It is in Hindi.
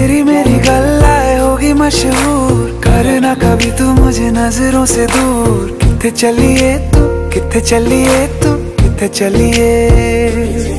तेरी मेरी गल्लाए होगी मशहूर, करना कभी तू मुझे नजरों से दूर। कित्थे चलिए तू, कित्थे चलिए तू, कित्थे चलिए।